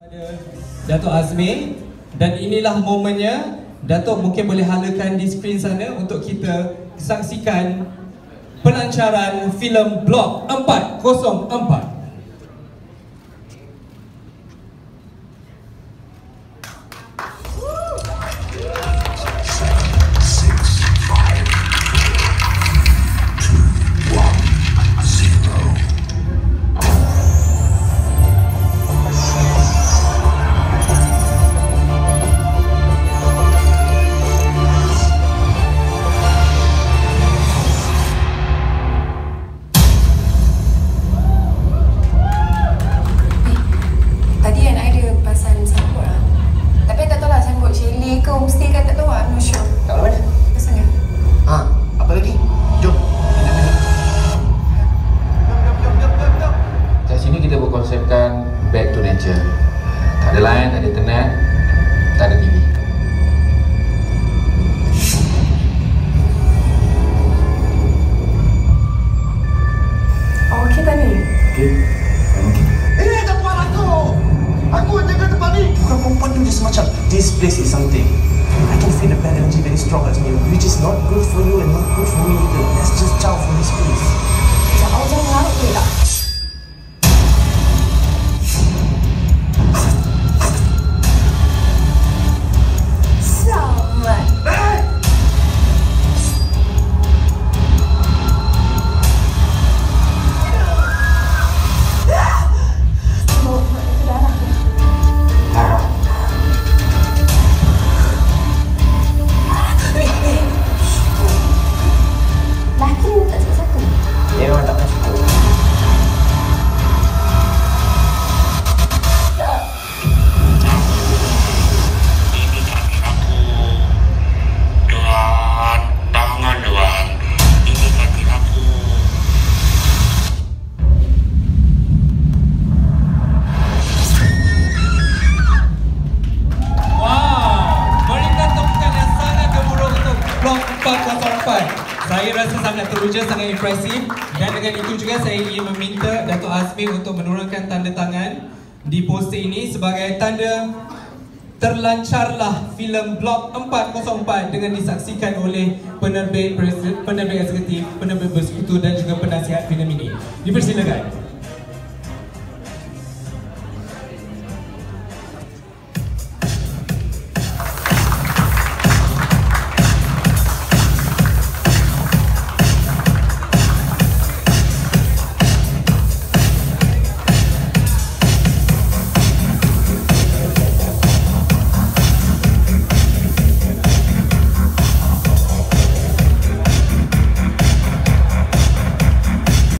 Dato Azmi, dan inilah momennya. Dato mungkin boleh halakan di skrin sana untuk kita saksikan pelancaran filem BLOK 404. Back to nature. Tak ada line, tak ada internet, tak ada TV. Okey tak ni? Okey. Tempat aku! Aku jaga tempat ni! Bukan perempuan tu dia semacam this place is something. I can feel the bad energy very strong as me, which is not good for you and not good for me either. Let's just ciao from this place. Jangan larut ke tak? Saya rasa sangat teruja, sangat impresif. Dan dengan itu juga saya ingin meminta Dato Azmi untuk menurunkan tanda tangan di poster ini sebagai tanda terlancarlah filem BLOK 404 dengan disaksikan oleh penerbit eksekutif, penerbit bersekutu dan juga penasihat filem ini. Dipersilakan.